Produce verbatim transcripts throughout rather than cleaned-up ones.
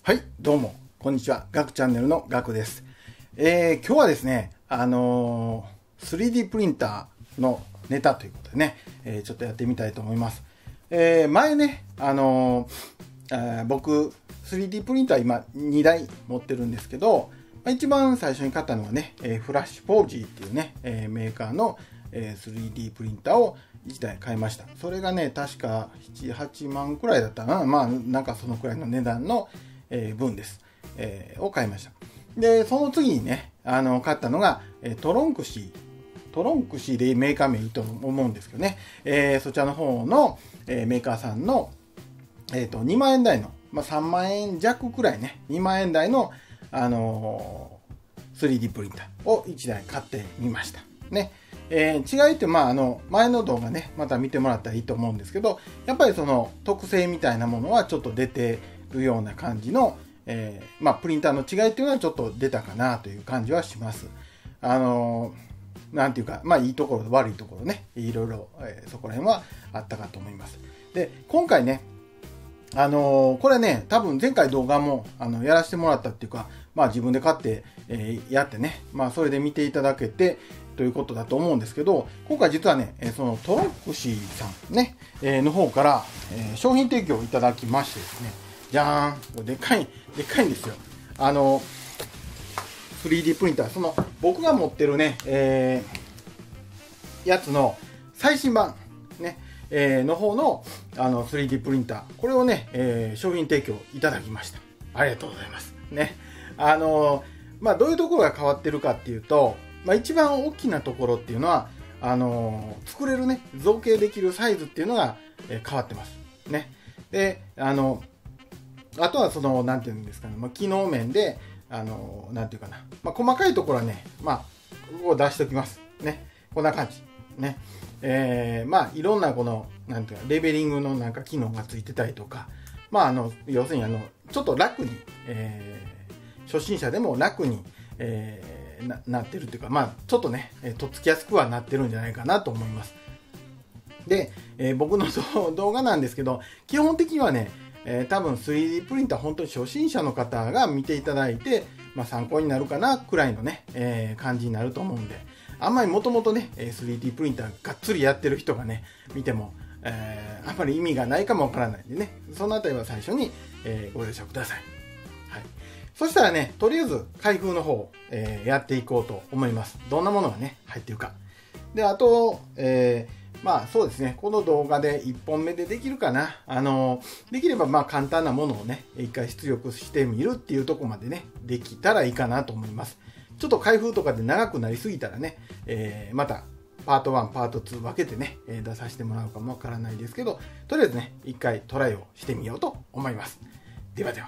はい、どうも、こんにちは。ガクチャンネルのガクです。えー、今日はですね、あのー、スリーディー プリンターのネタということでね、えー、ちょっとやってみたいと思います。えー、前ね、あのー、僕、スリーディー プリンター今にだい持ってるんですけど、一番最初に買ったのはね、えー、フラッシュフォージーっていうね、えー、メーカーの、えー、スリーディー プリンターをいちだい買いました。それがね、確かなな、はちまんくらいだったかな。まあ、なんかそのくらいの値段の、えー、分です、えー。を買いました。で、その次にね、あの、買ったのが、えー、トロンクシー。トロンクシーでメーカー名いいと思うんですけどね、えー、そちらの方の、えー、メーカーさんの、えーと、にまんえん台の、まあ、さんまんえん弱くらいね、にまんえん台の、あのー、スリーディー プリンターをいちだい買ってみました。ね。えー、違いって、まあ、あの、前の動画ね、また見てもらったらいいと思うんですけど、やっぱりその特性みたいなものはちょっと出てるような感じの、えー、まあ、プリンターの違いっていうのはちょっと出たかなという感じはします。あのー、なんていうか、まあ、いいところと悪いところね、いろいろ、えー、そこら辺はあったかと思います。で、今回ね、あのー、これね、多分前回動画もあのやらせてもらったっていうか、まあ自分で買って、えー、やってね、まあそれで見ていただけてということだと思うんですけど、今回実はね、そのトロンクシーさんね、えー、の方から、えー、商品提供をいただきましてですね、じゃーん、でっかい、でっかいんですよ。あの、スリーディー プリンター、その僕が持ってるね、えー、やつの最新版、ね、えー、の方のあの スリーディー プリンター、これをね、えー、商品提供いただきました。ありがとうございます。ね。あのー、まあ、どういうところが変わってるかっていうと、まあ、一番大きなところっていうのは、あのー、作れるね、造形できるサイズっていうのが、えー、変わってます。ね。で、あのー、あとはその、なんていうんですかね、まあ、機能面で、あのー、なんていうかな、まあ、細かいところはね、まあ、ここを出しておきます。ね。こんな感じ。ね。えー、まあいろんなこのなんていうかレベリングのなんか機能がついてたりとか、まああの要するにあのちょっと楽に、えー、初心者でも楽に、えー、な, なってるっていうか、まあちょっとねとっつきやすくはなってるんじゃないかなと思います。で、えー、僕の動画なんですけど、基本的にはね、えー、多分 スリーディー プリンター本当に初心者の方が見ていただいて、まあ、参考になるかなくらいのね、えー、感じになると思うんで、あんまりもともとね スリーディー プリンターがっつりやってる人がね見ても、えー、あんまり意味がないかもわからないんでね、そのあたりは最初に、えー、ご了承ください。はい、そしたらね、とりあえず開封の方を、えー、やっていこうと思います。どんなものがね入ってるかで、あと、えーまあそうですね、この動画でいっぽんめでできるかな。あの、できればまあ簡単なものをね、一回出力してみるっていうところまでね、できたらいいかなと思います。ちょっと開封とかで長くなりすぎたらね、えー、またパートワン、パートツー分けてね、えー、出させてもらうかもわからないですけど、とりあえずね、一回トライをしてみようと思います。ではでは。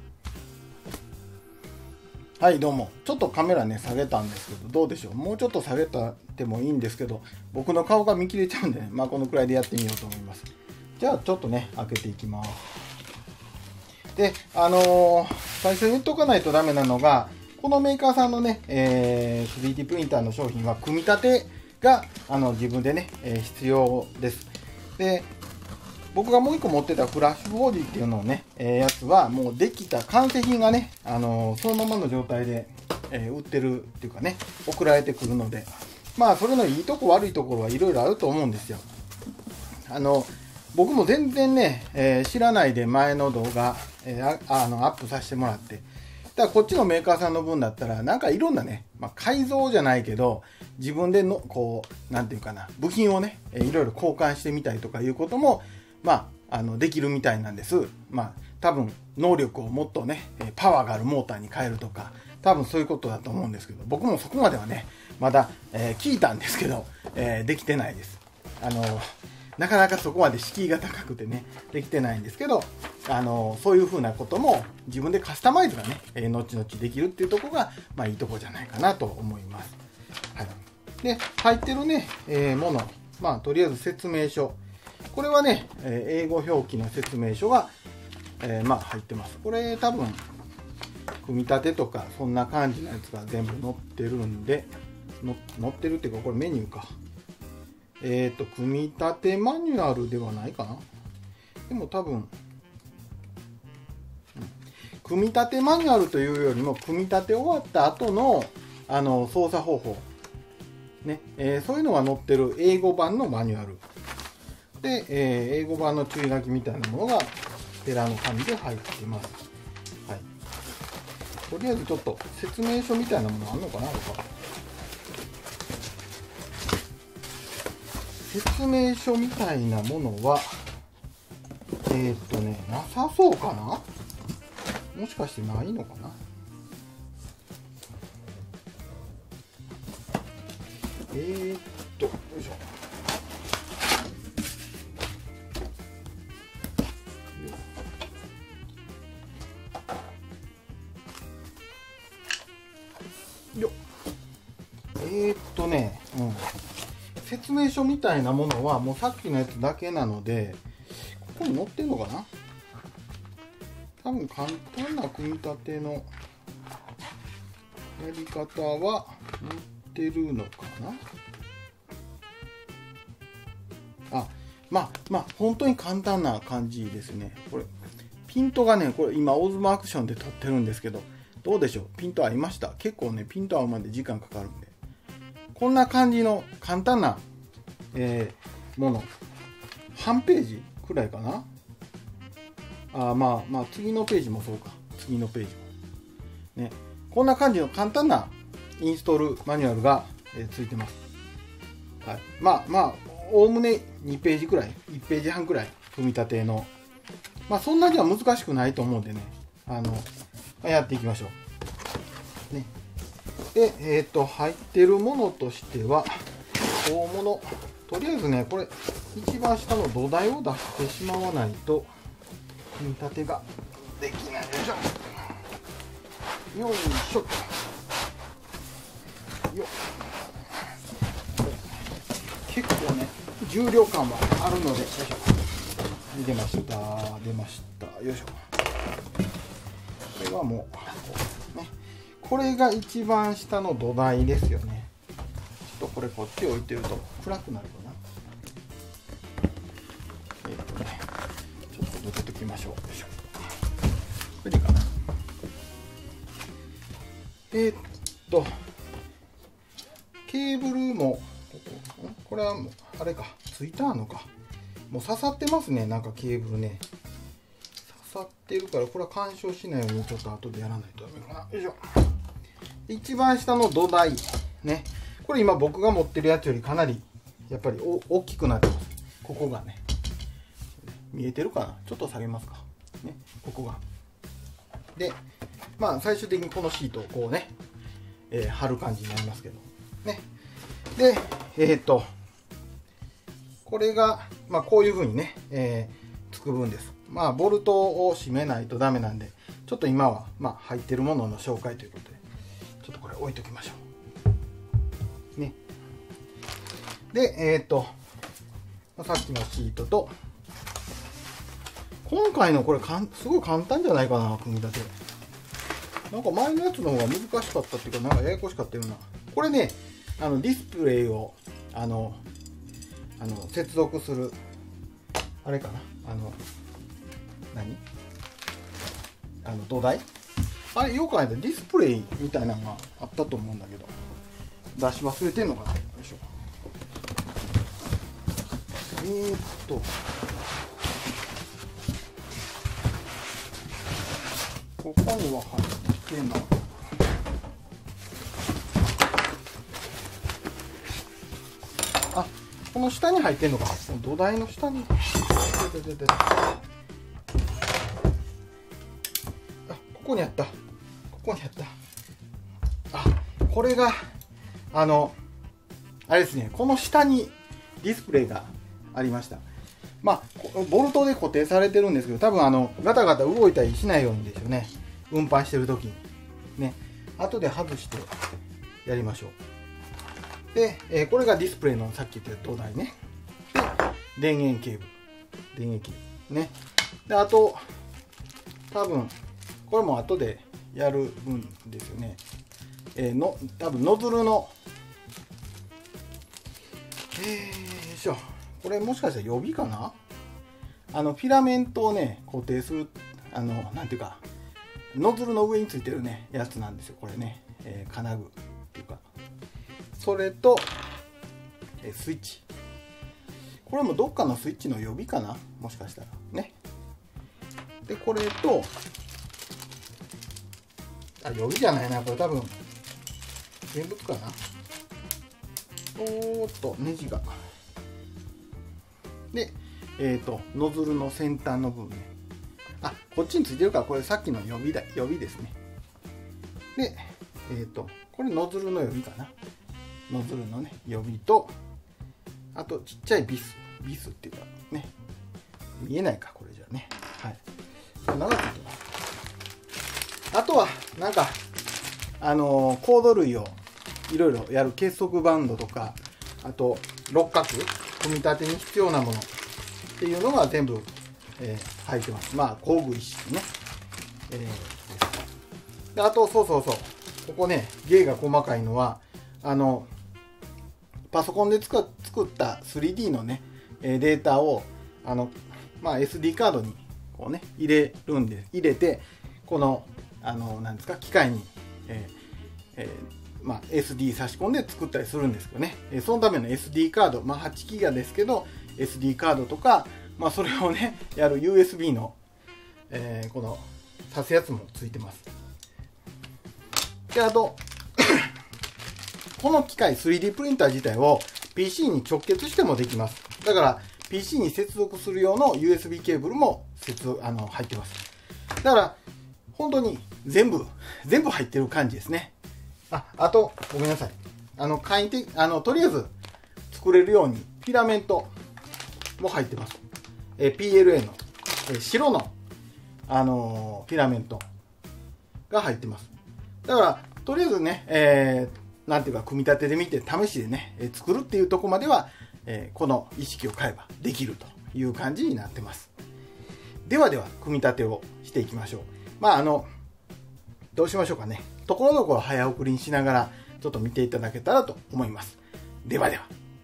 はい、どうも。ちょっとカメラね、下げたんですけど、どうでしょう。もうちょっと下げたってもいいんですけど、僕の顔が見切れちゃうんでね、まあこのくらいでやってみようと思います。じゃあちょっとね、開けていきます。で、あのー、最初に言っとかないとダメなのが、このメーカーさんのね、えー、スリーディー プリンターの商品は組み立てがあの自分でね、えー、必要です。で、僕がもう一個持ってたフラッシュフォージーっていうのをね、えー、やつはもうできた完成品がね、あのー、そのままの状態で、えー、売ってるっていうかね、送られてくるので、まあそれのいいとこ悪いところはいろいろあると思うんですよ。あの僕も全然ね、えー、知らないで前の動画、えー、ああのアップさせてもらって、だからこっちのメーカーさんの分だったらなんかいろんなね、まあ、改造じゃないけど自分でのこうなんていうかな、部品をね、えー、いろいろ交換してみたりとかいうこともまあ、あのできるみたいなんです。まあ多分能力をもっとねパワーがあるモーターに変えるとか、多分そういうことだと思うんですけど、僕もそこまではねまだ、えー、聞いたんですけど、えー、できてないです。あのなかなかそこまで敷居が高くてねできてないんですけど、あのそういうふうなことも自分でカスタマイズがね、えー、後々できるっていうところがまあいいところじゃないかなと思います。はい、で入ってるね、えー、もの、まあとりあえず説明書、これはね、えー、英語表記の説明書が、えー、まあ入ってます。これ多分組み立てとかそんな感じのやつが全部載ってるんで、の載ってるっていうかこれメニューか。えっと組み立てマニュアルではないかな。でも多分、うん、 組み立てマニュアルというよりも組み立て終わった後のあの操作方法、ねえー、そういうのが載ってる英語版のマニュアルで、えー、英語版の注意書きみたいなものがペラの紙で入っています。はい、とりあえずちょっと説明書みたいなものあるのかなとか。説明書みたいなものはえー、っとねなさそうかな。もしかしてないのかな。えー、っとよいしょ。よえー、っとね、うん、説明書みたいなものはもうさっきのやつだけなので、ここに載ってんのかな。多分簡単な組み立てのやり方は載ってるのかな。あ、まあまあ本当に簡単な感じですね。これピントがね、これ今オズモアクションで撮ってるんですけど、どうでしょう。ピント合いました。結構ねピント合うまで時間かかるんで、こんな感じの簡単な、えー、もの半ページくらいかな。あまあまあ次のページもそうか。次のページもね、こんな感じの簡単なインストールマニュアルが、えー、ついてます。はい、まあまあおおむねにページくらい、いちページはんくらい組み立ての、まあそんなには難しくないと思うんでね、あのやっていきましょう。ね、で、えっと入ってるものとしては大物、とりあえずねこれ一番下の土台を出してしまわないと組み立てができないでしょ。よいしょよ。結構ね重量感はあるので、よいしょ、出ました出ました、よいしょ。これはもうね、これが一番下の土台ですよね。ちょっとこれこっち置いてると暗くなるかな。えっとねちょっとどけときましょう。よいしょ。これでいいかな。えー、っとケーブルもこれはもうあれか、ついたのか。もう刺さってますね、なんかケーブルね刺さってるから、これは干渉しないようにちょっと後でやらないとダメかな。よいしょ。一番下の土台ね、これ今僕が持ってるやつよりかなりやっぱりお大きくなってます。ここがね見えてるかな。ちょっと下げますかね、ここが。でまあ最終的にこのシートをこうね、えー、貼る感じになりますけどね。でえっとこれがまあこういう風にね、えー、つく分です。まあボルトを締めないとダメなんで、ちょっと今はまあ入ってるものの紹介ということでちょっとこれ置いときましょうね。でえっとさっきのシートと、今回のこれかんすごい簡単じゃないかな、組み立て。なんか前のやつの方が難しかったっていうか、なんかややこしかったような。これね、あのディスプレイをあのあの接続するあれかな、あの何あの土台、あれよく考えたらディスプレイみたいなのがあったと思うんだけど、出し忘れてんのかな。よいしょ。えー、っとここには入ってんな。あ、この下に入ってんのか。土台の下に。でででであ、ここにあった。ここにあった。あ、これがあのあれですね。この下にディスプレイがありました。まあボルトで固定されてるんですけど、多分あのガタガタ動いたりしないようにですよね。運搬してる時にね。後で外してやりましょう。で、えー、これがディスプレイのさっき言った土台ね。で、電源ケーブル、電源ケーブルね。で、あと多分これも後でやる分ですよね。えー、の多分ノズルのえー、よいしょ。これもしかしたら予備かな。あのフィラメントをね固定する、あのなんていうかノズルの上についてるねやつなんですよこれね、えー、金具っていうか、それと、えー、スイッチ、これもどっかのスイッチの予備かな、もしかしたらね。でこれと、あ、予備じゃないな、これ多分現物かな。おーっとネジがで、えーとノズルの先端の部分ね、あ、こっちについてるから、これさっきの予備だ、予備ですね。で、えーとこれノズルの予備かな、ノズルのね予備と、あとちっちゃいビス、ビスっていうかね、見えないかこれじゃね、はい、こんなのがついてます。あとはなんかあのー、コード類をいろいろやる結束バンドとか、あと六角組み立てに必要なものっていうのが全部、えー、入ってます。まあ工具一式ね、えー、ですで、あとそうそうそう、ここね芸が細かいのは、あのパソコンで作った スリーディー のねデータをあの、まあ、エスディー カードにこうね入れるんで、入れてこのあのなんですか機械に、えーえーまあ、エスディー 差し込んで作ったりするんですけどね、そのための エスディー カード、まあ、はちギガですけど エスディー カードとか、まあ、それをねやる ユーエスビー の、えー、この挿すやつもついてます。であとこの機械 スリーディー プリンター自体を ピーシー に直結してもできます。だから ピーシー に接続する用の ユーエスビー ケーブルも接あの入ってます。だから本当に全部全部入ってる感じですね。あ、あとごめんなさい。あの簡易的あのとりあえず作れるようにフィラメントも入ってます。え ピーエルエー のえ白のあのフィラメントが入ってます。だからとりあえずね、えーなんていうか組み立てで見て試しでね、え作るっていうところまでは、えー、この意識を変えばできるという感じになってます。ではでは組み立てをしていきましょう。まああのどうしましょうかね。ところどころ早送りにしながらちょっと見ていただけたらと思います。ではでは。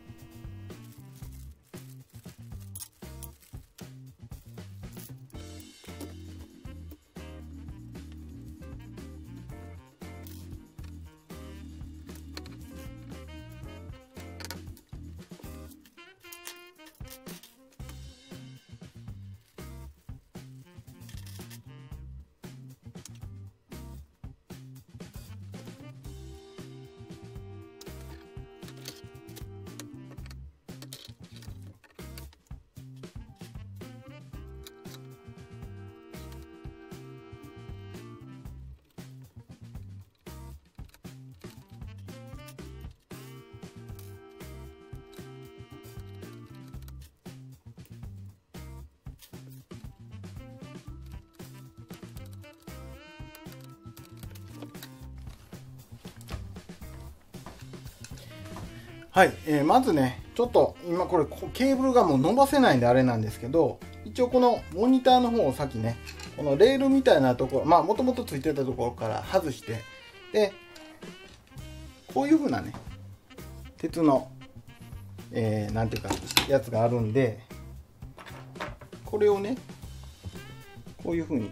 はい、えー、まずねちょっと今これケーブルがもう伸ばせないんであれなんですけど、一応このモニターの方を先ねこのレールみたいなところ、まあもともとついてたところから外して、でこういう風なね鉄の、えー、なんていうかやつがあるんで、これをねこういう風に、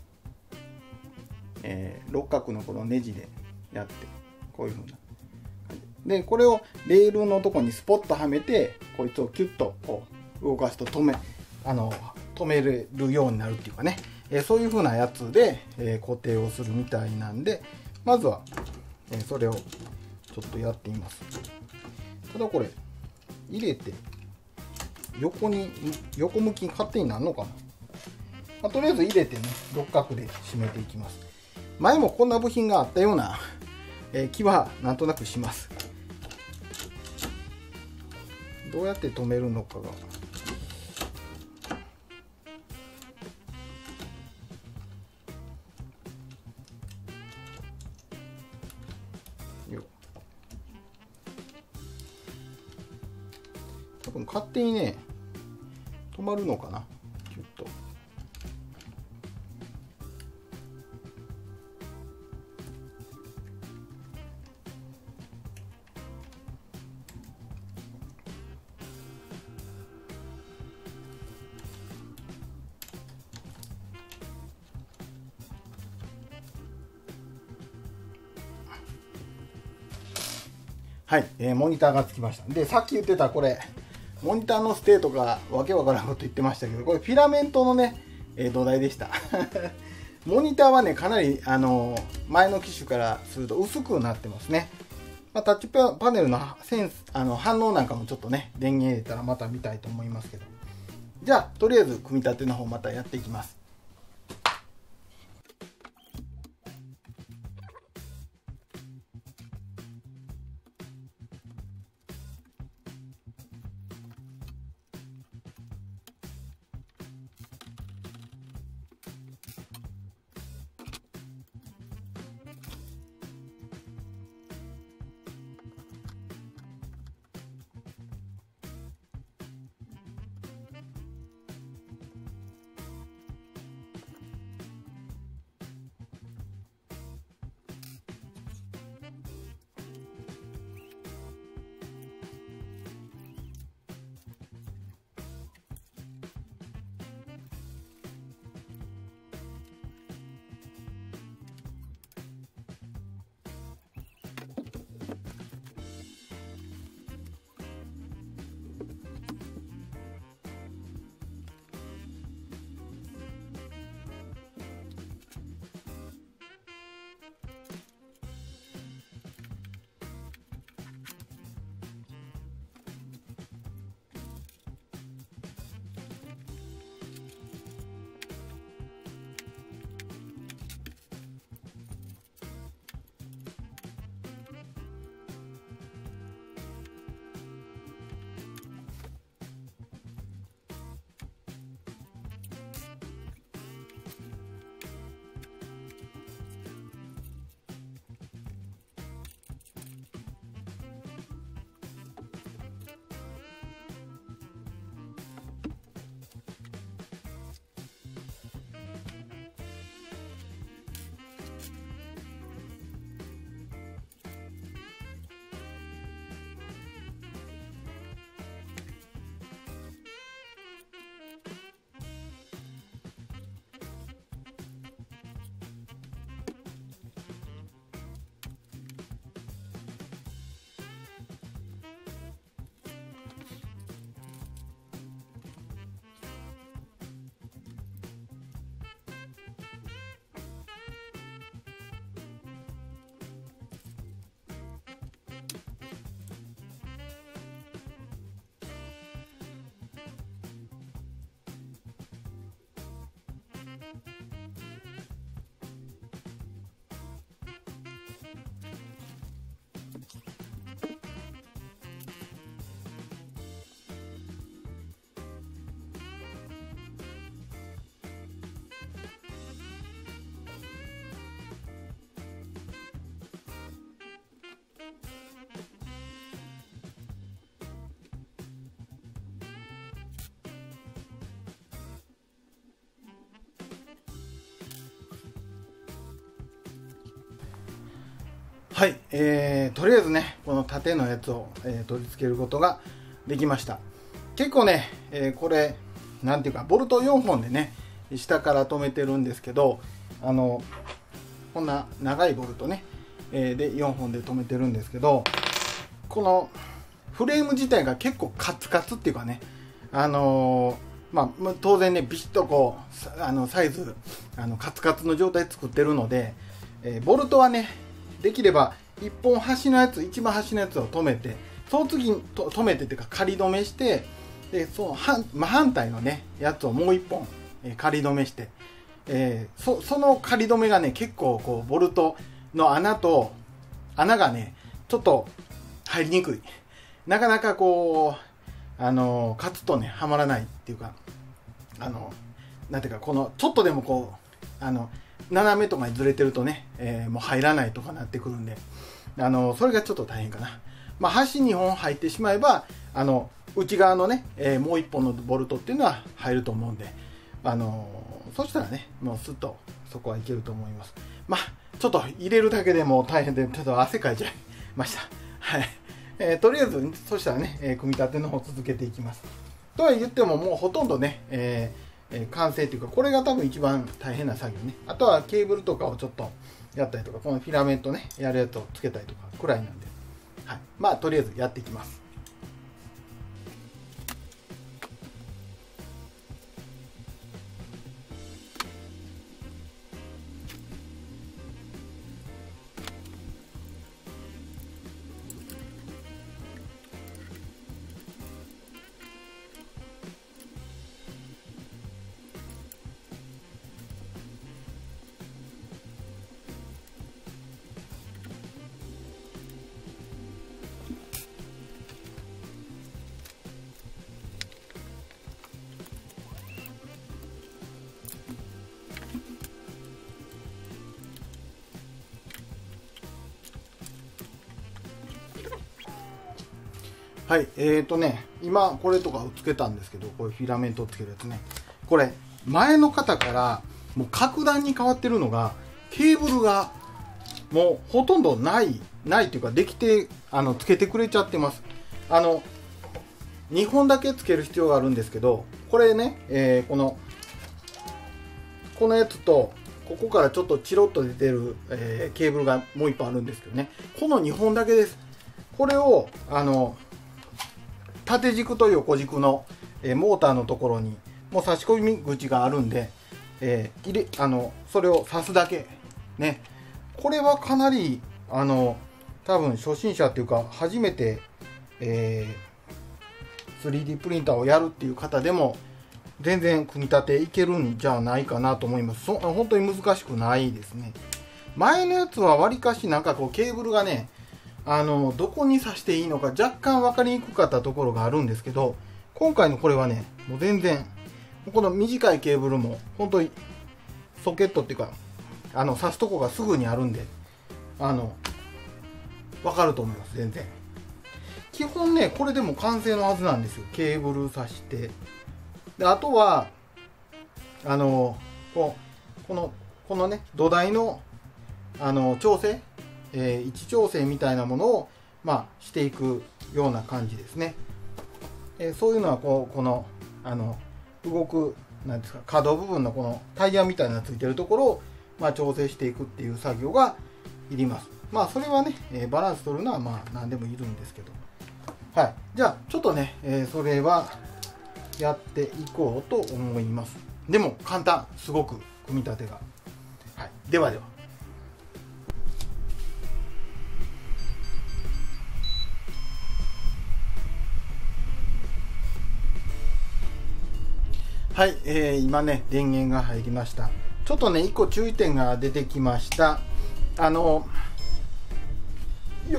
えー、六角のこのネジでやって、こういう風なで、これをレールのとこにスポッとはめて、こいつをキュッとこう動かすと止め、あの、止めれるようになるっていうかね、えー、そういう風なやつで、えー、固定をするみたいなんで、まずは、えー、それをちょっとやってみます。ただこれ、入れて、横に、横向きに勝手になるのかな、まあ、とりあえず入れてね、六角で締めていきます。前もこんな部品があったような、えー、気はなんとなくします。どうやって止めるのかがよ、多分勝手にね止まるのかな、キュッと。 はい、えー、モニターがつきました。で、さっき言ってたこれ、モニターのステーとかわけわからんこと言ってましたけど、これフィラメントのね、えー、土台でした。モニターはね、かなり、あのー、前の機種からすると薄くなってますね。まあ、タッチパネルのセンス、あの反応なんかもちょっとね、電源入れたらまた見たいと思いますけど。じゃあ、とりあえず組み立ての方またやっていきます。はい、えー、とりあえずね、この縦のやつを、えー、取り付けることができました。結構ね、えー、これ、なんていうか、ボルトよんほんでね、下から留めてるんですけど、あの、こんな長いボルトね、えー、でよんほんで留めてるんですけど、このフレーム自体が結構カツカツっていうかね、あのー、まあ、当然ね、ビシッとこう、あのサイズ、あのカツカツの状態作ってるので、えー、ボルトはね、できればいっぽん端のやつ、一番端のやつを止めて、その次にと止めてっていうか仮止めして、でその反、真反対のねやつをもういっぽん、えー、仮止めして、えー、そその仮止めがね結構こうボルトの穴と穴がねちょっと入りにくい、なかなかこうあのカツとねはまらないっていうか、あのなんていうかこのちょっとでもこうあの斜めとかにずれてるとね、えー、もう入らないとかなってくるんで、あのそれがちょっと大変かな。まあ、端にほん入ってしまえばあの内側のね、えー、もういっぽんのボルトっていうのは入ると思うんで、あのそしたらねもうスッとそこはいけると思います。まあちょっと入れるだけでも大変でちょっと汗かいちゃいました。はい、えー、とりあえずそしたらね、えー、組み立ての方続けていきます。とは言ってももうほとんどね、えーえー、完成というかこれが多分一番大変な作業ね。あとはケーブルとかをちょっとやったりとか、このフィラメントねやるやつをつけたりとかくらいなんで、はい、まあまあとりあえずやっていきます。はい、えーとね、今これとかをつけたんですけど、こういうフィラメントをつけるやつね。これ、前の方からもう格段に変わってるのが、ケーブルがもうほとんどない、ないというか、できて、あの、つけてくれちゃってます。あの、にほんだけつける必要があるんですけど、これね、えー、この、このやつと、ここからちょっとチロッと出てる、えー、ケーブルがもういっぽんあるんですけどね、このにほんだけです。これを、あの、縦軸と横軸の、えー、モーターのところにもう差し込み口があるんで、えー、入れあのそれを挿すだけね。これはかなりあの多分初心者っていうか初めて、えー、スリーディー プリンターをやるっていう方でも全然組み立ていけるんじゃないかなと思います。そ本当に難しくないですね。前のやつはわりかしなんかこうケーブルがね、あのどこに挿していいのか若干分かりにくかったところがあるんですけど、今回のこれはね、もう全然この短いケーブルも本当にソケットっていうかあの挿すとこがすぐにあるんで、あの分かると思います。全然基本ね、これでも完成のはずなんですよ。ケーブル挿してで、あとはあのこうこのこのね土台のあの調整、えー、位置調整みたいなものを、まあ、していくような感じですね。えー、そういうのはこうこのあの動くなんですか、可動部分のこのタイヤみたいなのがついてるところを、まあ、調整していくっていう作業がいります。まあそれはね、えー、バランス取るのはまあ何でもいるんですけど、はい、じゃあちょっとね、えー、それはやっていこうと思います。でも簡単、すごく組み立てが、はい、ではでは。はい、えー、今ね電源が入りました。ちょっとねいっこ注意点が出てきました。あのよ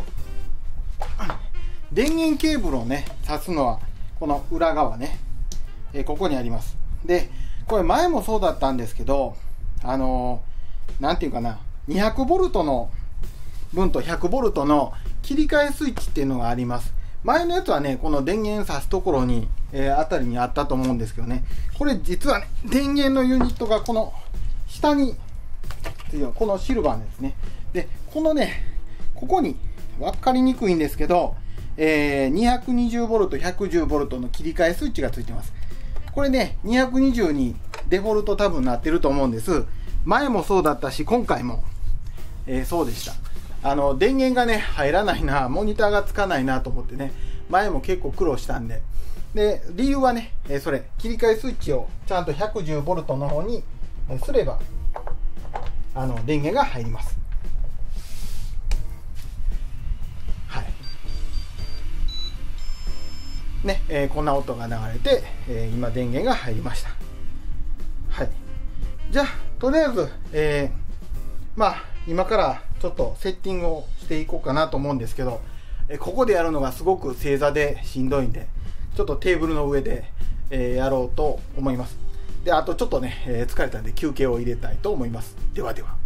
電源ケーブルをね挿すのはこの裏側ね、えー、ここにあります。でこれ前もそうだったんですけど、あのなんていうかな、にひゃくボルトの分とひゃくボルトの切り替えスイッチっていうのがあります。前のやつはね、この電源挿すところに、えー、あたりにあったと思うんですけどね、これ実はね、電源のユニットがこの下に、このシルバーですね。で、このね、ここに分かりにくいんですけど、えー、にひゃくにじゅうボルト、ひゃくじゅうボルトの切り替えスイッチがついてます。これね、にひゃくにじゅうにデフォルト多分なってると思うんです。前もそうだったし、今回も、えー、そうでした。あの電源がね入らないな、モニターがつかないなと思ってね、前も結構苦労したんで、で理由はね、えー、それ切り替えスイッチをちゃんとひゃくじゅうボルトの方にすればあの電源が入ります。はいね、えー、こんな音が流れて、えー、今電源が入りました。はい、じゃあとりあえず、えー、まあ今からちょっとセッティングをしていこうかなと思うんですけど、えここでやるのがすごく正座でしんどいんで、ちょっとテーブルの上で、えー、やろうと思います。で、あとちょっとね、えー、疲れたんで休憩を入れたいと思います。ではでは。